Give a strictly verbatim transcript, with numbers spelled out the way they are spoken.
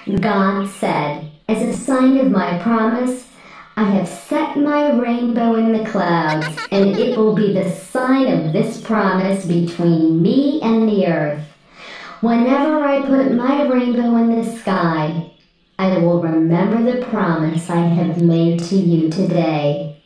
God said, "As a sign of my promise, I have set my rainbow in the clouds, and it will be the sign of this promise between me and the earth. Whenever I put my rainbow in the sky, I will remember the promise I have made to you today."